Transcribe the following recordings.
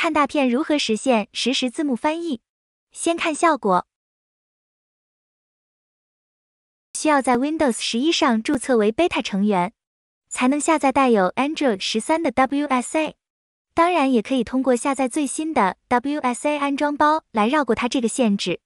看大片如何实现实时字幕翻译。先看效果。需要在 Windows 11上注册为 Beta 成员，才能下载带有 Android 13的 WSA。当然，也可以通过下载最新的 WSA 安装包来绕过它这个限制。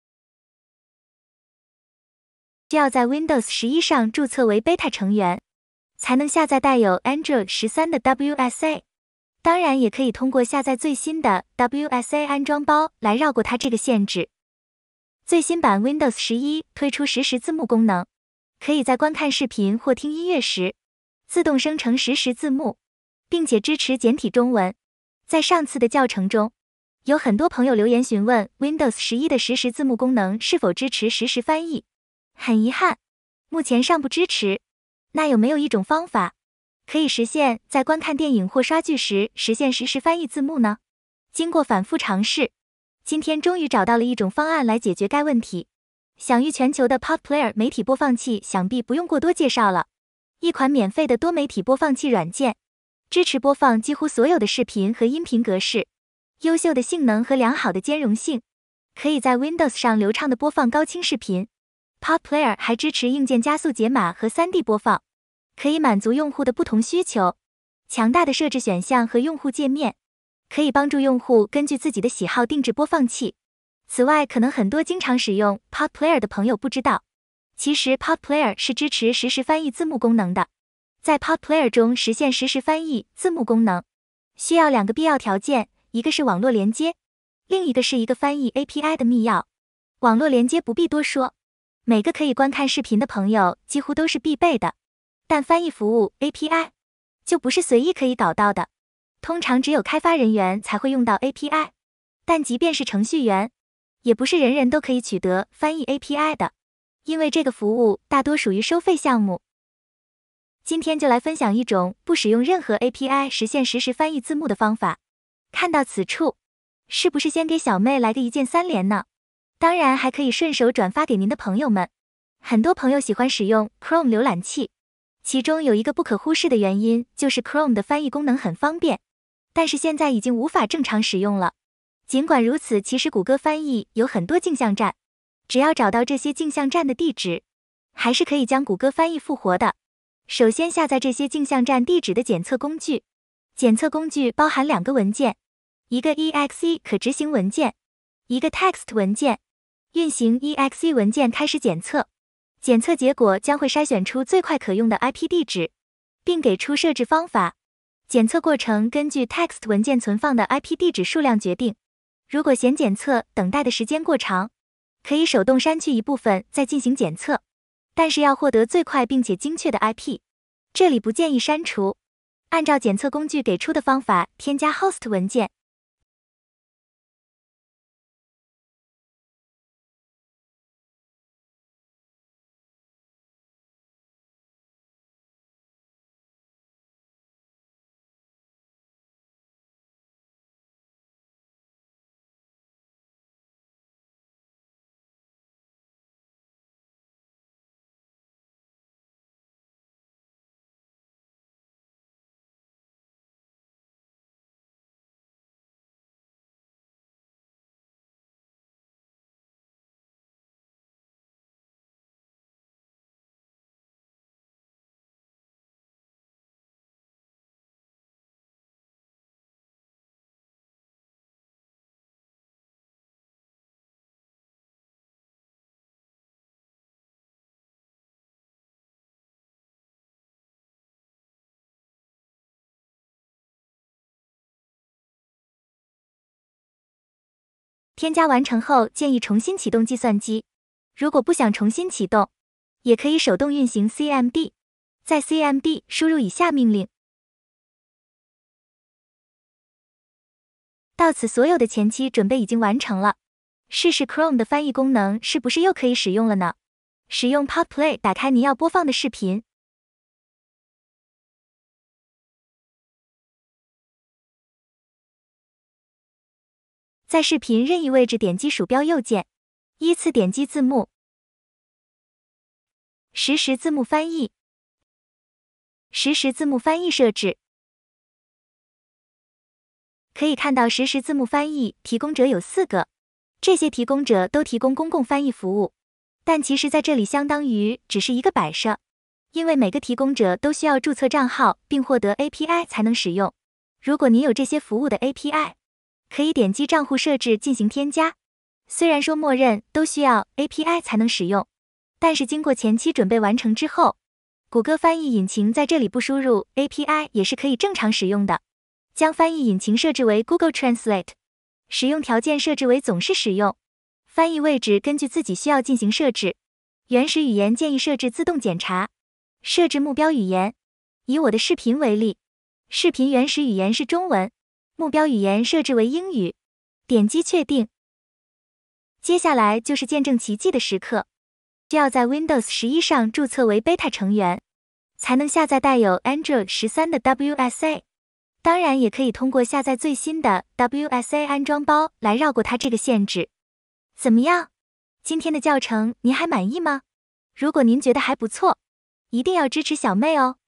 需要在 Windows 11上注册为 Beta 成员，才能下载带有 Android 13的 WSA。当然，也可以通过下载最新的 WSA 安装包来绕过它这个限制。最新版 Windows 11推出实时字幕功能，可以在观看视频或听音乐时，自动生成实时字幕，并且支持简体中文。在上次的教程中，有很多朋友留言询问 Windows 11的实时字幕功能是否支持实时翻译。很遗憾，目前尚不支持。那有没有一种方法，可以实现在观看电影或刷剧时实现实时翻译字幕呢？经过反复尝试，今天终于找到了一种方案来解决该问题。享誉全球的 PodPlayer 媒体播放器想必不用过多介绍了，一款免费的多媒体播放器软件，支持播放几乎所有的视频和音频格式，优秀的性能和良好的兼容性，可以在 Windows 上流畅地播放高清视频。PodPlayer 还支持硬件加速解码和 3D 播放，可以满足用户的不同需求。强大的设置选项和用户界面，可以帮助用户根据自己的喜好定制播放器。此外，可能很多经常使用 PodPlayer 的朋友不知道，其实 PodPlayer 是支持实时翻译字幕功能的。在 PodPlayer 中实现实时翻译字幕功能，需要2个必要条件，一个是网络连接，另一个是一个翻译 API 的密钥。网络连接不必多说，每个可以观看视频的朋友几乎都是必备的。但翻译服务 API 就不是随意可以搞到的，通常只有开发人员才会用到 API。但即便是程序员，也不是人人都可以取得翻译 API 的，因为这个服务大多属于收费项目。今天就来分享一种不使用任何 API 实现实时翻译字幕的方法。看到此处，是不是先给小妹来个一键3连呢？当然还可以顺手转发给您的朋友们。很多朋友喜欢使用 Chrome 浏览器，其中有一个不可忽视的原因就是 Chrome 的翻译功能很方便，但是现在已经无法正常使用了。尽管如此，其实谷歌翻译有很多镜像站，只要找到这些镜像站的地址，还是可以将谷歌翻译复活的。首先下载这些镜像站地址的检测工具，检测工具包含2个文件，一个 exe 可执行文件，一个 text 文件。运行 exe 文件开始检测，检测结果将会筛选出最快可用的 IP 地址，并给出设置方法。检测过程根据 text 文件存放的 IP 地址数量决定。如果嫌检测等待的时间过长，可以手动删去一部分再进行检测，但是要获得最快并且精确的 IP， 这里不建议删除。按照检测工具给出的方法添加 host 文件。添加完成后，建议重新启动计算机。如果不想重新启动，也可以手动运行 CMD。在 CMD 输入以下命令。到此，所有的前期准备已经完成了。试试 Chrome 的翻译功能是不是又可以使用了呢？使用 PodPlay 打开您要播放的视频。在视频任意位置点击鼠标右键，依次点击字幕、实时字幕翻译、实时字幕翻译设置、 可以看到实时字幕翻译提供者有4个，这些提供者都提供公共翻译服务，但其实在这里相当于只是一个摆设，因为每个提供者都需要注册账号并获得 API 才能使用。如果您有这些服务的 API， 可以点击账户设置进行添加。虽然说默认都需要 API 才能使用，但是经过前期准备完成之后，谷歌翻译引擎在这里不输入 API 也是可以正常使用的。将翻译引擎设置为 Google Translate， 使用条件设置为总是使用，翻译位置根据自己需要进行设置。原始语言建议设置自动检查。设置目标语言，以我的视频为例，视频原始语言是中文，目标语言设置为英语，点击确定。接下来就是见证奇迹的时刻，需要在 Windows 11上注册为 Beta 成员，才能下载带有 Android 13的 WSA。当然也可以通过下载最新的 WSA 安装包来绕过它这个限制。怎么样？今天的教程您还满意吗？如果您觉得还不错，一定要支持小妹哦。